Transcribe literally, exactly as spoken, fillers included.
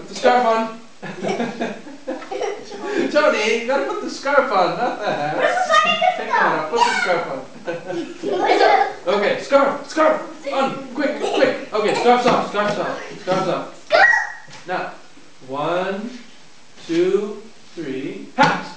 Put the scarf on. Tony, you gotta put the scarf on, not the hat. Take the hat off. Put the scarf on. Okay, scarf, scarf, on, quick, quick. Okay, scarf's off, scarf's off, scarf's off. Now, one, two, three, hat.